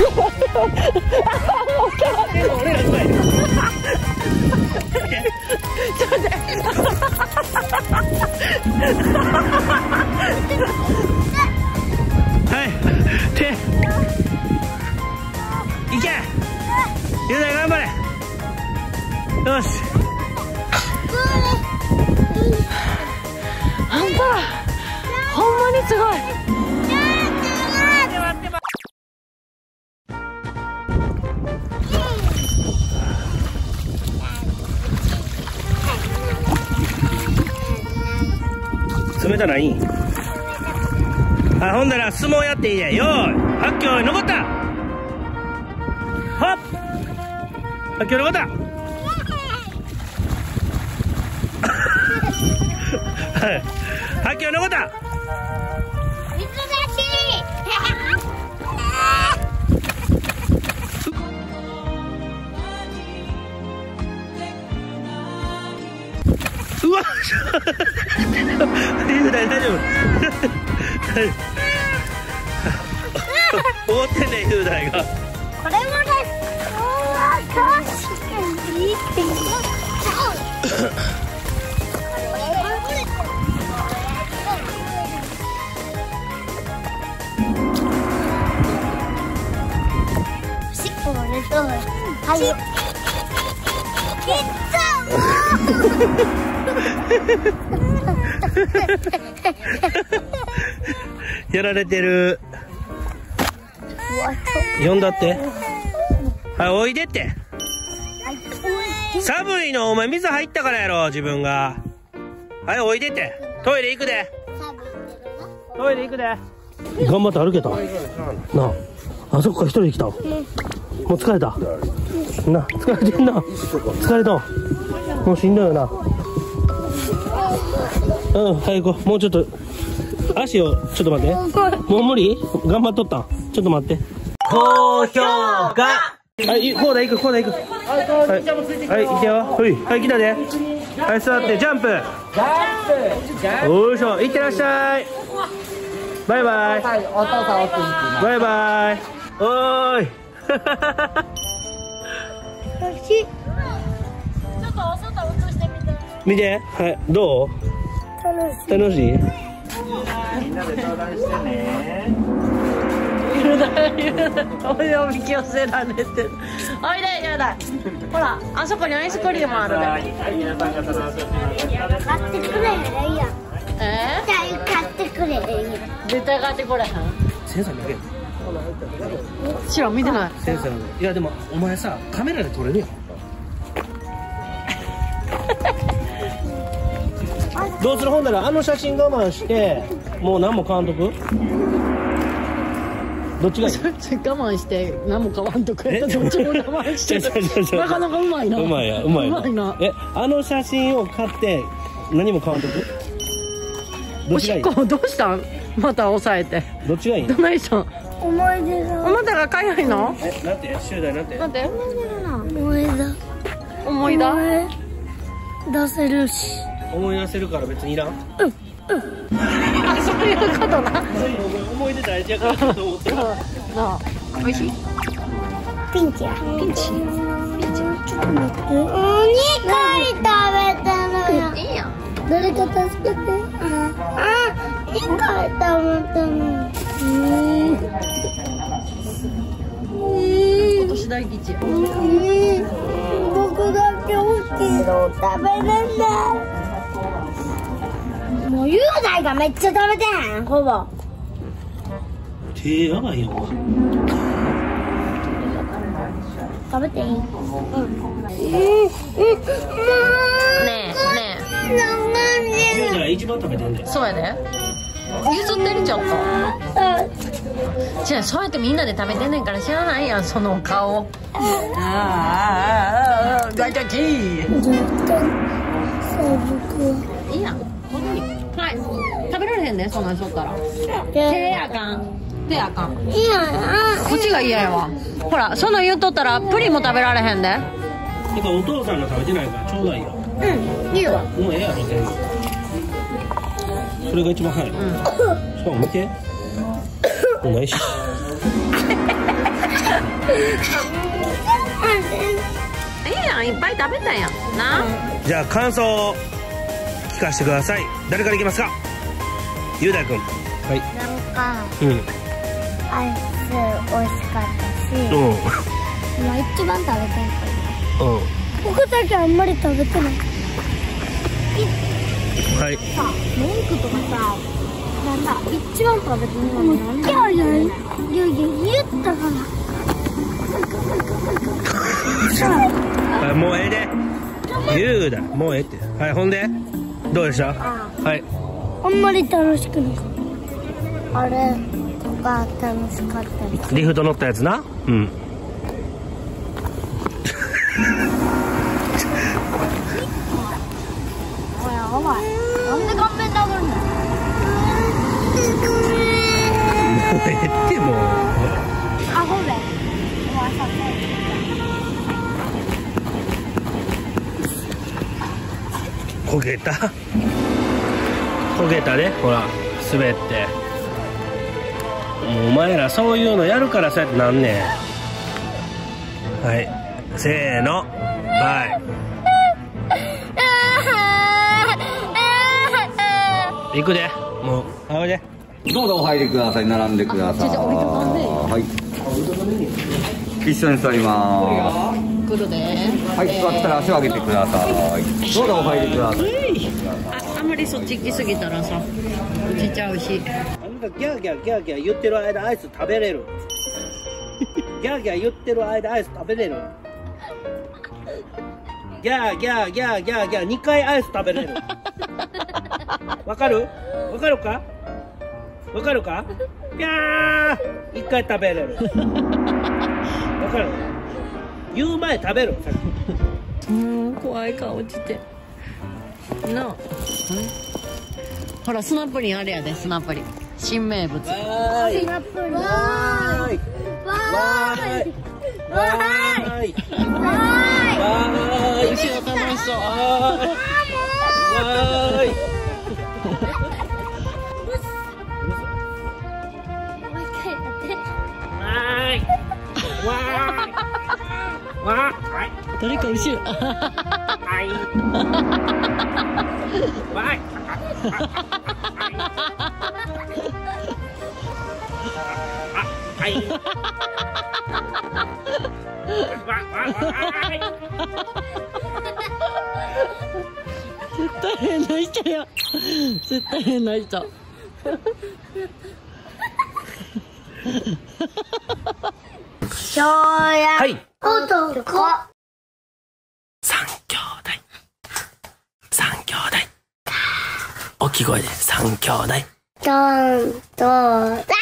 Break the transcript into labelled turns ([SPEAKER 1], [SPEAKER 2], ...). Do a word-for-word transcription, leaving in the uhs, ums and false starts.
[SPEAKER 1] 俺らうまい。
[SPEAKER 2] ちょっと待って。
[SPEAKER 1] はい、手。いけ。雄大頑張れ。よし。
[SPEAKER 2] あんたらほんまにすごい。
[SPEAKER 1] 冷たない。あ、ほんなら相撲やっていいや。よーい、はっきょう残った。はっ、はっきょう残った。はい、はっきょう残った。
[SPEAKER 3] 水出し。
[SPEAKER 1] うわ雄大大丈夫。覆ってんね雄大が。
[SPEAKER 3] これもね、確かにいいって言う。おしっこもね、そう。はい。きっ
[SPEAKER 1] やられてる。呼んだって。はい、おいでって。寒いのお前水入ったからやろ自分が。はい、おいでって。トイレ行くで。トイレ行くで。頑張って歩けた。なあ、あそこから一人で来た。もう疲れた。な、疲れてんな。疲れた。もうしんどいよな。うん、はい、行こう。もうちょっと。足を、ちょっと待って。もう無理？頑張っとった。ちょっと待って。高評価。はい、こうだ行く、こうだ行く。はい、はい、行けよ。はい、はい、来たで。はい、座って、ジャンプ。ジャンプ。よいしょ、行ってらっしゃい。バイバイ。はい、お父さん奥に。バイバイ。おーい。
[SPEAKER 3] ちょっとお外映してみて。
[SPEAKER 1] 見て、はい、どう？楽しい。楽しい？みんなで相談してね。
[SPEAKER 2] 俺を引き寄せられてる。おいで、やだ。ほら、あそこにアイスクリームあるで。
[SPEAKER 1] はい、皆さんが楽しみに。
[SPEAKER 3] 買ってくれへんやん。
[SPEAKER 2] え
[SPEAKER 3] 絶対買ってくれへんやん。
[SPEAKER 2] 絶対買ってこれへん。
[SPEAKER 1] センサー見て。
[SPEAKER 2] 知らん、見てない。
[SPEAKER 1] センサー。いや、でも、お前さ、カメラで撮れるやん。どうするほんならあの写真我慢してもう何も買わんとく？どっちがいい？
[SPEAKER 2] 我慢して何も買わんとくやったらどっちも我慢してる。なかなかうまいな。
[SPEAKER 1] うまいや、うまいな。
[SPEAKER 2] うまいな。
[SPEAKER 1] え、あの写真を買って何も買わんとく？どっちがいい？
[SPEAKER 2] おしっこどうしたん？また押さえて。
[SPEAKER 1] どっちがいい？
[SPEAKER 2] どないしたん？
[SPEAKER 3] 思い出だ。
[SPEAKER 2] おまたがかゆいの？
[SPEAKER 1] え、なんて？終代なんて？
[SPEAKER 2] なんて？
[SPEAKER 3] 思い出だ。
[SPEAKER 2] 思い出？
[SPEAKER 3] 出せるし。
[SPEAKER 1] 思い出せるから別にいらん？
[SPEAKER 2] あ、そういうことな。
[SPEAKER 1] 思い出大事やからと思ってる。
[SPEAKER 2] なあ、美味しい？
[SPEAKER 3] ピンチや。
[SPEAKER 2] ピンチ。ピンチ。
[SPEAKER 3] ちょっと待って。おにかい食べたのよ。
[SPEAKER 2] いいやん。
[SPEAKER 3] 誰か助けて。あ、にかい食べたの。
[SPEAKER 2] 今年大吉。
[SPEAKER 3] 僕だけ欲しいの食べれない。もう雄大がめっちゃ食べてへん、ほぼ。
[SPEAKER 1] 手やばいよ。
[SPEAKER 3] 食べていい？うん。うん。うん。
[SPEAKER 2] ねえ、ね
[SPEAKER 1] 雄大が一番食べてんだよ。
[SPEAKER 2] え。そうやで。譲ってるちょっと。じゃあそうやってみんなで食べてんねんから知らないやん、その顔。ああ、大吉。いいやん。はい。食べられへんね、そんなんしとったら。手あかん。手あかん。
[SPEAKER 3] いや、
[SPEAKER 2] こっちが嫌やわ。ほら、その言うとったらプリンも食べられへんで。
[SPEAKER 1] やっぱお父さんが食べてないからちょうだいよ。
[SPEAKER 2] うん、いいよ。
[SPEAKER 1] もうええやろ全部。それが一番早い。うん。しかも見て。もうないし。
[SPEAKER 2] ええやん、いっぱい食べたやんな。
[SPEAKER 1] じゃあ感想を聞かせてください。誰からいきますか？雄大君。はい。
[SPEAKER 3] なんか、
[SPEAKER 1] うん。
[SPEAKER 3] アイス美味しかったし、
[SPEAKER 1] うん。
[SPEAKER 3] まあ一番食べてんか
[SPEAKER 1] うん。
[SPEAKER 3] ら。ここだけあんまり食べてない。
[SPEAKER 1] はい。
[SPEAKER 3] さ、文句とかさ、なんだ、一番食べてるのになんで？いやいやいやいや言ったから。
[SPEAKER 1] はい、もうええで。雄大、もうええって。はい、ほんでどうでした？はい。
[SPEAKER 3] あんまり楽しくなかった。あれとか楽しかったです。
[SPEAKER 1] リフト乗ったやつな。うん。
[SPEAKER 3] おいお前、なんで顔面殴るんだよ。
[SPEAKER 1] えってもう。
[SPEAKER 3] あ、ごめん。お前さ、
[SPEAKER 1] 焦げた。焦げたね、ほら、滑って。もうお前らそういうのやるからそうやってなんねん。はい、せーの、はい。行くで、もう、あおいで。
[SPEAKER 4] どうぞお入りください。並んでください。はい。一緒に座ります。
[SPEAKER 2] 来るで。
[SPEAKER 4] はい、座ったら足を上げてください。どうぞお入りください。
[SPEAKER 2] あ、あんまりそっち行き過ぎたらさ、落ちちゃうし。
[SPEAKER 1] あんたギャーギャーギャーギャー言ってる間アイス食べれる。ギャーギャー言ってる間アイス食べれる。ギャーギャーギャーギャーギャーにかいアイス食べれる。わかる？わかるか？わかるか？ギャーいっかい食べれる。わかる？言う前食べる。さっき。
[SPEAKER 2] うん、怖い顔してなあ。ほら、スナップリンあれやで、スナップリン新名物。
[SPEAKER 1] わーい
[SPEAKER 3] スナップリン。
[SPEAKER 1] わーい
[SPEAKER 3] わーい。
[SPEAKER 1] わーい
[SPEAKER 3] わーい。
[SPEAKER 2] 後ろ楽しそう。
[SPEAKER 1] わーい。
[SPEAKER 2] 誰か後ろ。
[SPEAKER 1] はい。わい。はい。
[SPEAKER 2] 絶対変な人や。絶対変な人。
[SPEAKER 3] しょうや。
[SPEAKER 1] はい。
[SPEAKER 3] 男。
[SPEAKER 1] 三兄弟。三兄弟。大きい声で三兄弟。
[SPEAKER 3] どんどんだ。